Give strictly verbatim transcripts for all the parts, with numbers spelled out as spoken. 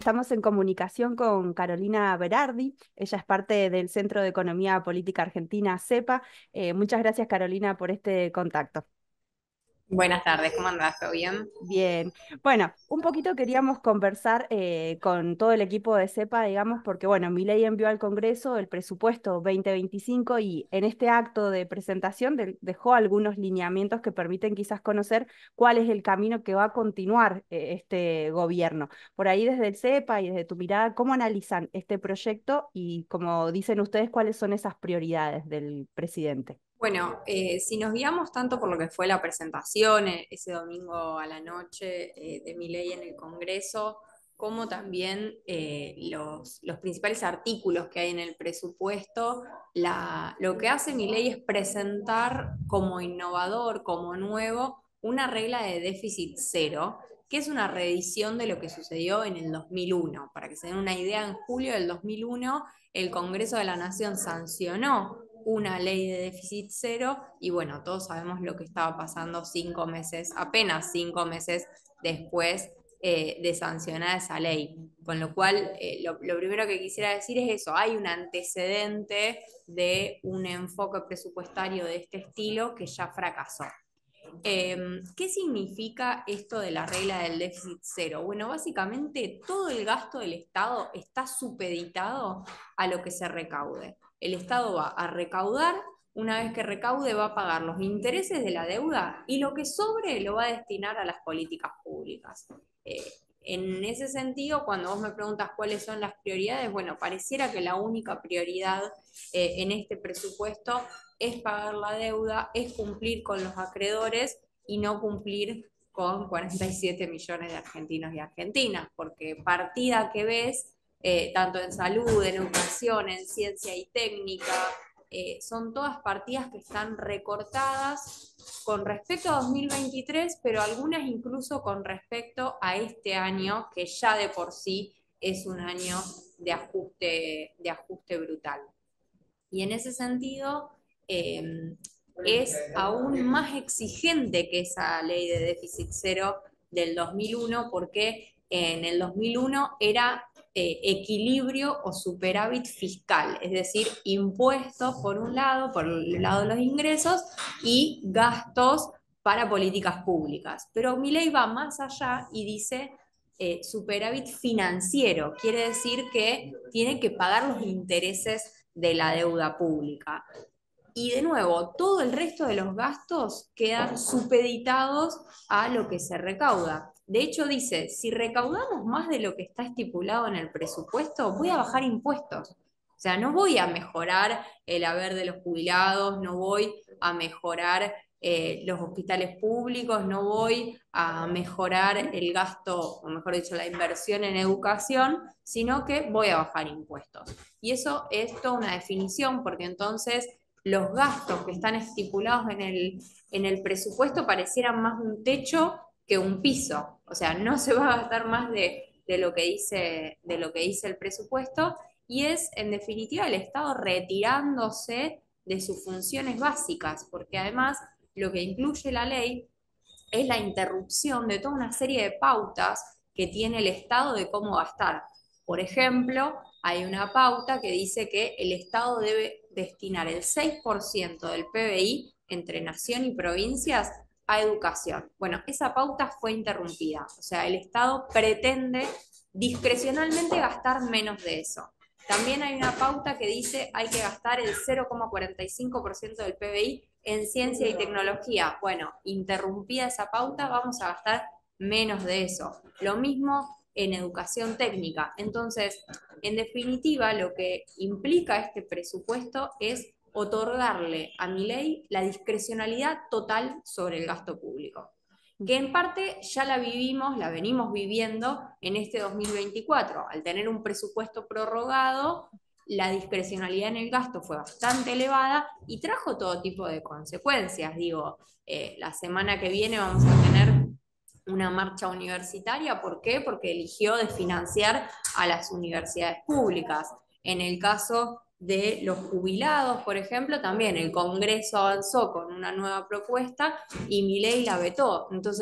estamos en comunicación con Carolina Berardi. Ella es parte del Centro de Economía Política Argentina, CEPA. Eh, muchas gracias, Carolina, por este contacto. Buenas tardes, ¿cómo andás? ¿Todo bien? Bien, bueno, un poquito queríamos conversar eh, con todo el equipo de CEPA, digamos, porque bueno, Milei envió al Congreso el presupuesto dos mil veinticinco y en este acto de presentación de- dejó algunos lineamientos que permiten quizás conocer cuál es el camino que va a continuar eh, este gobierno. Por ahí desde el CEPA y desde tu mirada, ¿cómo analizan este proyecto y como dicen ustedes, cuáles son esas prioridades del presidente? Bueno, eh, si nos guiamos tanto por lo que fue la presentación eh, ese domingo a la noche eh, de Milei en el Congreso, como también eh, los, los principales artículos que hay en el presupuesto, la, lo que hace Milei es presentar como innovador, como nuevo, una regla de déficit cero, que es una revisión de lo que sucedió en el dos mil uno. Para que se den una idea, en julio del dos mil uno el Congreso de la Nación sancionó una ley de déficit cero y bueno, todos sabemos lo que estaba pasando cinco meses, apenas cinco meses después eh, de sancionar esa ley. Con lo cual, eh, lo, lo primero que quisiera decir es eso, hay un antecedente de un enfoque presupuestario de este estilo que ya fracasó. Eh, ¿Qué significa esto de la regla del déficit cero? Bueno, básicamente todo el gasto del Estado está supeditado a lo que se recaude. El Estado va a recaudar, una vez que recaude va a pagar los intereses de la deuda y lo que sobre lo va a destinar a las políticas públicas. Eh, en ese sentido, cuando vos me preguntas cuáles son las prioridades, bueno, pareciera que la única prioridad eh, en este presupuesto es pagar la deuda, es cumplir con los acreedores y no cumplir con cuarenta y siete millones de argentinos y argentinas, porque partida que ves, eh, tanto en salud, en educación, en ciencia y técnica, eh, son todas partidas que están recortadas con respecto a dos mil veintitrés, pero algunas incluso con respecto a este año, que ya de por sí es un año de ajuste, de ajuste brutal. Y en ese sentido, eh, es aún más exigente que esa ley de déficit cero del dos mil uno, porque en el dos mil uno era eh, equilibrio o superávit fiscal, es decir, impuestos por un lado, por el lado de los ingresos, y gastos para políticas públicas. Pero mi ley va más allá y dice eh, superávit financiero, quiere decir que tiene que pagar los intereses de la deuda pública. Y de nuevo, todo el resto de los gastos quedan supeditados a lo que se recauda. De hecho, dice, si recaudamos más de lo que está estipulado en el presupuesto, voy a bajar impuestos. O sea, no voy a mejorar el haber de los jubilados, no voy a mejorar eh, los hospitales públicos, no voy a mejorar el gasto, o mejor dicho, la inversión en educación, sino que voy a bajar impuestos. Y eso es toda una definición, porque entonces los gastos que están estipulados en el, en el presupuesto parecieran más un techo que un piso. O sea, no se va a gastar más de, de, lo, que dice, de lo que dice el presupuesto y es, en definitiva, el Estado retirándose de sus funciones básicas, porque además lo que incluye la ley es la interrupción de toda una serie de pautas que tiene el Estado de cómo gastar. Por ejemplo, hay una pauta que dice que el Estado debe destinar el seis por ciento del P B I entre nación y provincias a educación. Bueno, esa pauta fue interrumpida, o sea, el Estado pretende discrecionalmente gastar menos de eso. También hay una pauta que dice hay que gastar el cero coma cuarenta y cinco por ciento del P B I en ciencia y tecnología. Bueno, interrumpida esa pauta, vamos a gastar menos de eso. Lo mismo en educación técnica. Entonces, en definitiva, lo que implica este presupuesto es otorgarle a mi ley la discrecionalidad total sobre el gasto público, que en parte ya la vivimos, la venimos viviendo en este dos mil veinticuatro. Al tener un presupuesto prorrogado, la discrecionalidad en el gasto fue bastante elevada y trajo todo tipo de consecuencias. Digo, eh, la semana que viene vamos a tener una marcha universitaria. ¿Por qué? Porque eligió desfinanciar a las universidades públicas. En el caso de los jubilados, por ejemplo, también el Congreso avanzó con una nueva propuesta y Milei la vetó. Entonces,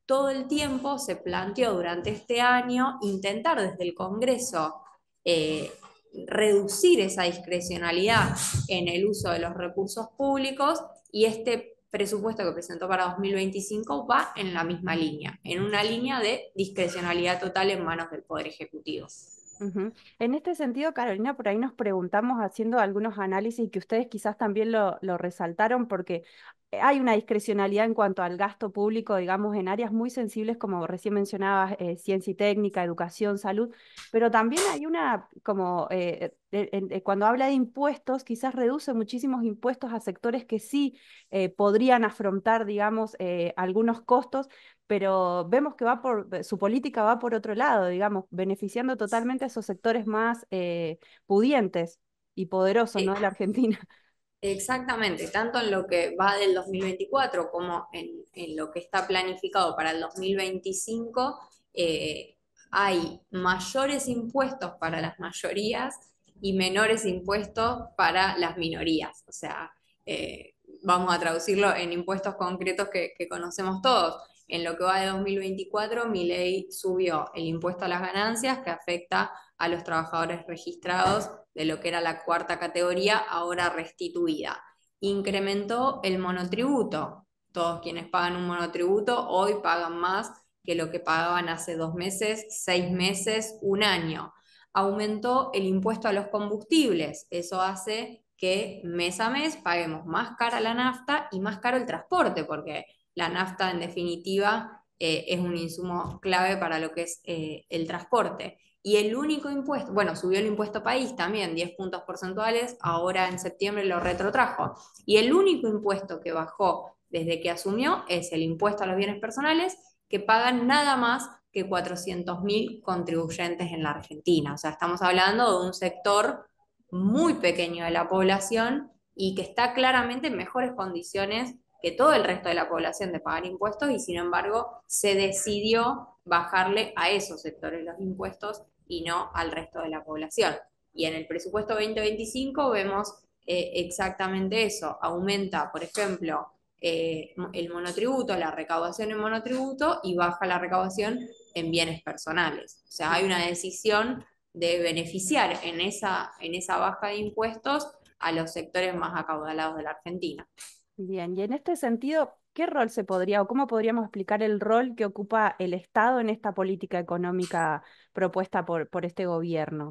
todo el tiempo se planteó durante este año intentar desde el Congreso eh, reducir esa discrecionalidad en el uso de los recursos públicos, y este presupuesto que presentó para dos mil veinticinco va en la misma línea, en una línea de discrecionalidad total en manos del Poder Ejecutivo. Ujú. En este sentido, Carolina, por ahí nos preguntamos haciendo algunos análisis que ustedes quizás también lo, lo resaltaron, porque hay una discrecionalidad en cuanto al gasto público, digamos, en áreas muy sensibles, como recién mencionabas, eh, ciencia y técnica, educación, salud, pero también hay una, como eh, eh, eh, eh, cuando habla de impuestos, quizás reduce muchísimos impuestos a sectores que sí eh, podrían afrontar, digamos, eh, algunos costos, pero vemos que va por, eh, su política va por otro lado, digamos, beneficiando totalmente a esos sectores más eh, pudientes y poderosos, ¿no? Eh, de la Argentina. Exactamente, tanto en lo que va del dos mil veinticuatro como en, en lo que está planificado para el dos mil veinticinco, eh, hay mayores impuestos para las mayorías y menores impuestos para las minorías. O sea, eh, vamos a traducirlo en impuestos concretos que, que conocemos todos. En lo que va de dos mil veinticuatro, Milei subió el impuesto a las ganancias, que afecta a los trabajadores registrados de lo que era la cuarta categoría, ahora restituida. Incrementó el monotributo. Todos quienes pagan un monotributo hoy pagan más que lo que pagaban hace dos meses, seis meses, un año. Aumentó el impuesto a los combustibles. Eso hace que mes a mes paguemos más cara la nafta y más caro el transporte, porque la nafta en definitiva eh, es un insumo clave para lo que es eh, el transporte. Y el único impuesto, bueno, subió el impuesto país también, diez puntos porcentuales, ahora en septiembre lo retrotrajo. Y el único impuesto que bajó desde que asumió es el impuesto a los bienes personales, que pagan nada más que cuatrocientos mil contribuyentes en la Argentina. O sea, estamos hablando de un sector muy pequeño de la población y que está claramente en mejores condiciones que todo el resto de la población de pagar impuestos, y sin embargo se decidió bajarle a esos sectores los impuestos y no al resto de la población. Y en el presupuesto veinte veinticinco vemos eh, exactamente eso. Aumenta, por ejemplo, eh, el monotributo, la recaudación en monotributo, y baja la recaudación en bienes personales. O sea, hay una decisión de beneficiar en esa, en esa baja de impuestos a los sectores más acaudalados de la Argentina. Bien, y en este sentido, ¿qué rol se podría o cómo podríamos explicar el rol que ocupa el Estado en esta política económica propuesta por, por este gobierno?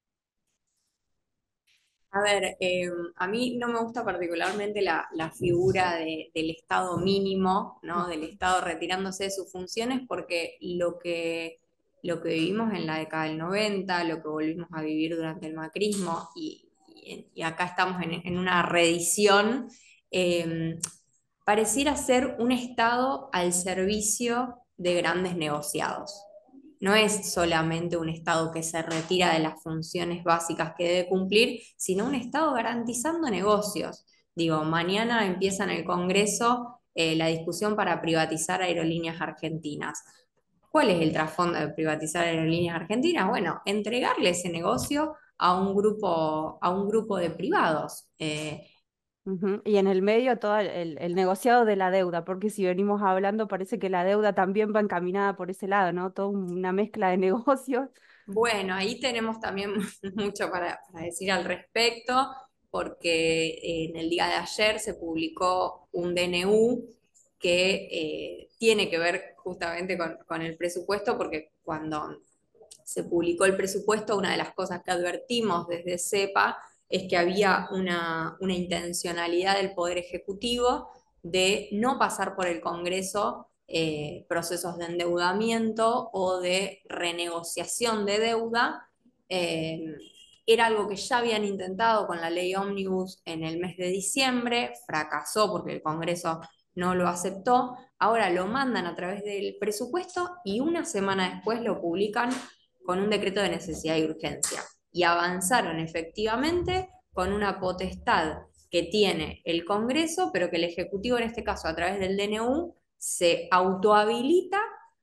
A ver, eh, a mí no me gusta particularmente la, la figura de- del Estado mínimo, ¿no? Del Estado retirándose de sus funciones, porque lo que, lo que vivimos en la década del noventa, lo que volvimos a vivir durante el macrismo, y, y- y acá estamos en, en una reedición, eh, pareciera ser un Estado al servicio de grandes negociados. No es solamente un Estado que se retira de las funciones básicas que debe cumplir, sino un Estado garantizando negocios. Digo, mañana empieza en el Congreso eh, la discusión para privatizar Aerolíneas Argentinas. ¿Cuál es el trasfondo de privatizar Aerolíneas Argentinas? Bueno, entregarle ese negocio a un grupo, a un grupo de privados. Eh, Ujú. Y en el medio todo el, el- el negociado de la deuda, porque si venimos hablando parece que la deuda también va encaminada por ese lado, ¿no? Toda una mezcla de negocios. Bueno, ahí tenemos también mucho para, para decir al respecto, porque en el día de ayer se publicó un D N U que eh, tiene que ver justamente con, con el presupuesto, porque cuando se publicó el presupuesto, una de las cosas que advertimos desde CEPA es que había una, una intencionalidad del Poder Ejecutivo de no pasar por el Congreso eh, procesos de endeudamiento o de renegociación de deuda. Eh, Era algo que ya habían intentado con la ley Omnibus en el mes de diciembre, fracasó porque el Congreso no lo aceptó. Ahora lo mandan a través del presupuesto y una semana después lo publican con un decreto de necesidad y urgencia. Y avanzaron efectivamente con una potestad que tiene el Congreso, pero que el Ejecutivo, en este caso a través del D N U, se autohabilita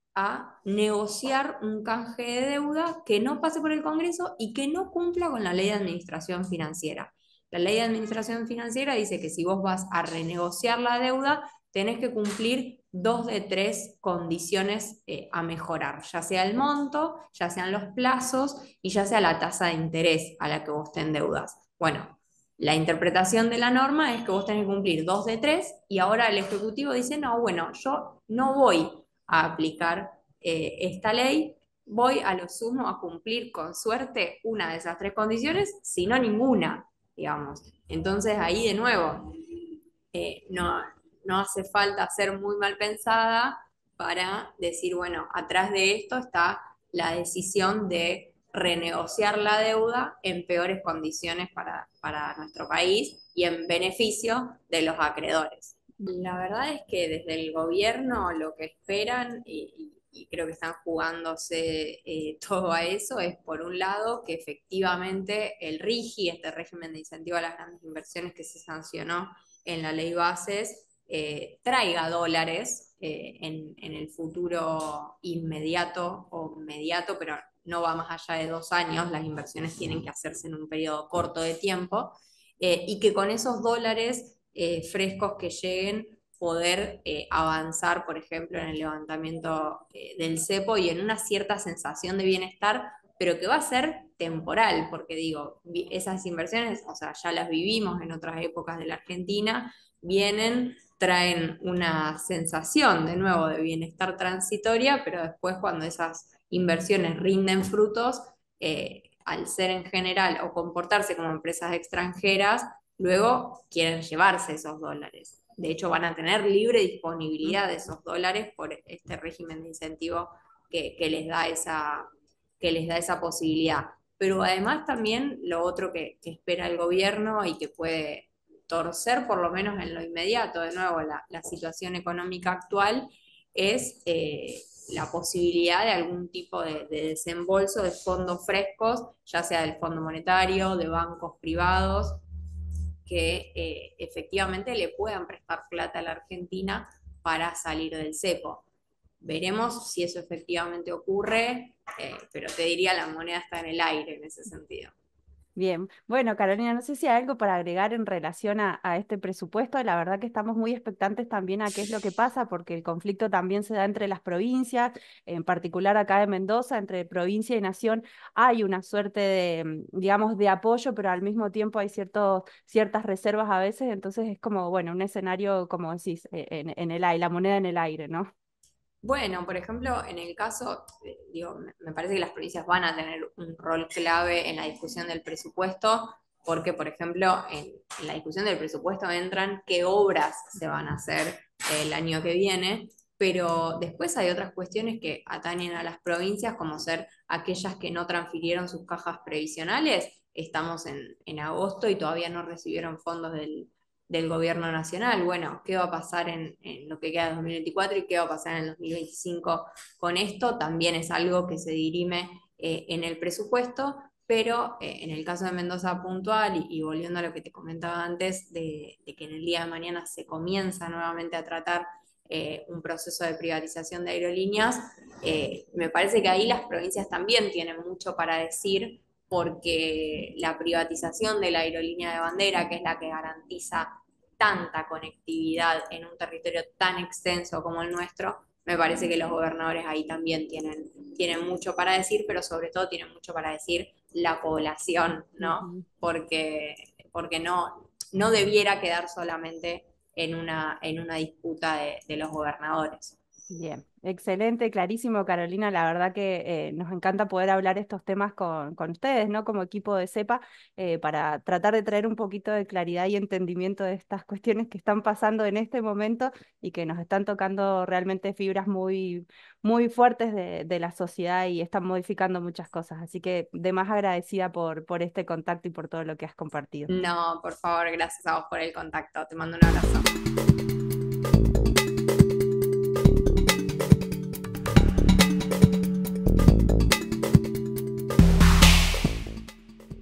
a negociar un canje de deuda que no pase por el Congreso y que no cumpla con la ley de administración financiera. La ley de administración financiera dice que si vos vas a renegociar la deuda, tenés que cumplir dos de tres condiciones eh, a mejorar, ya sea el monto, ya sean los plazos y ya sea la tasa de interés a la que vos te endeudas. Bueno, la interpretación de la norma es que vos tenés que cumplir dos de tres y ahora el Ejecutivo dice, no, bueno, yo no voy a aplicar eh, esta ley, voy a lo sumo a cumplir con suerte una de esas tres condiciones, sino ninguna, digamos. Entonces ahí de nuevo, eh, no, no hace falta ser muy mal pensada para decir, bueno, atrás de esto está la decisión de renegociar la deuda en peores condiciones para, para nuestro país y en beneficio de los acreedores. La verdad es que desde el gobierno lo que esperan, y, y creo que están jugándose eh, todo a eso, es por un lado que efectivamente el RIGI, este régimen de incentivo a las grandes inversiones que se sancionó en la ley Bases, eh, traiga dólares eh, en, en el futuro inmediato o mediato, pero no va más allá de dos años, las inversiones tienen que hacerse en un periodo corto de tiempo, eh, y que con esos dólares eh, frescos que lleguen, poder eh, avanzar, por ejemplo, en el levantamiento eh, del cepo y en una cierta sensación de bienestar, pero que va a ser temporal, porque digo, esas inversiones, o sea, ya las vivimos en otras épocas de la Argentina, vienen, traen una sensación de nuevo de bienestar transitoria, pero después cuando esas inversiones rinden frutos, eh, al ser en general o comportarse como empresas extranjeras, luego quieren llevarse esos dólares. De hecho, van a tener libre disponibilidad de esos dólares por este régimen de incentivo que, que les da esa, que les da esa posibilidad. Pero además también lo otro que, que espera el gobierno y que puede torcer por lo menos en lo inmediato, de nuevo, la, la situación económica actual, es eh, la posibilidad de algún tipo de, de desembolso de fondos frescos, ya sea del Fondo Monetario, de bancos privados, que eh, efectivamente le puedan prestar plata a la Argentina para salir del cepo. Veremos si eso efectivamente ocurre, eh, pero te diría la moneda está en el aire en ese sentido. Bien, bueno, Carolina, no sé si hay algo para agregar en relación a, a este presupuesto. La verdad que estamos muy expectantes también a qué es lo que pasa, porque el conflicto también se da entre las provincias, en particular acá de Mendoza, entre provincia y nación. Hay una suerte de, mm, digamos, de apoyo, pero al mismo tiempo hay ciertos, ciertas reservas a veces, entonces es como, bueno, un escenario, como decís, eh, en, en el aire, la moneda en el aire, ¿no? Bueno, por ejemplo, en el caso, eh, digo, me me parece que las provincias van a tener un rol clave en la discusión del presupuesto, porque, por ejemplo, en, en la discusión del presupuesto entran qué obras se van a hacer el año que viene, pero después hay otras cuestiones que atañen a las provincias, como ser aquellas que no transfirieron sus cajas previsionales. Estamos en, en agosto y todavía no recibieron fondos del del gobierno nacional. Bueno, ¿qué va a pasar en, en lo que queda de dos mil veinticuatro y qué va a pasar en el dos mil veinticinco con esto? También es algo que se dirime eh, en el presupuesto, pero eh, en el caso de Mendoza puntual, y, y volviendo a lo que te comentaba antes, de, de que en el día de mañana se comienza nuevamente a tratar eh, un proceso de privatización de aerolíneas, eh, me parece que ahí las provincias también tienen mucho para decir, porque la privatización de la aerolínea de bandera, que es la que garantiza tanta conectividad en un territorio tan extenso como el nuestro, me parece que los gobernadores ahí también tienen, tienen mucho para decir, pero sobre todo tienen mucho para decir la población, ¿no? Ujú. Porque, porque no, no debiera quedar solamente en una, en una disputa de, de los gobernadores. Bien, excelente, clarísimo, Carolina. La verdad que eh, nos encanta poder hablar estos temas con, con ustedes, ¿no? Como equipo de CEPA, eh, para tratar de traer un poquito de claridad y entendimiento de estas cuestiones que están pasando en este momento y que nos están tocando realmente fibras muy, muy fuertes de, de la sociedad y están modificando muchas cosas. Así que de más agradecida por, por este contacto y por todo lo que has compartido. No, por favor, gracias a vos por el contacto. Te mando un abrazo.